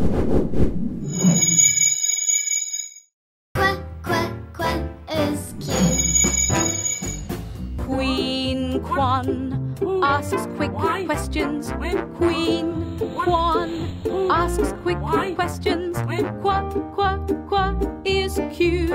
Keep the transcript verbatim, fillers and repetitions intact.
Quack, quack, quack is cute. Queen Kwan asks quick questions. Queen Kwan asks quick questions. Quack, quack, quack is cute.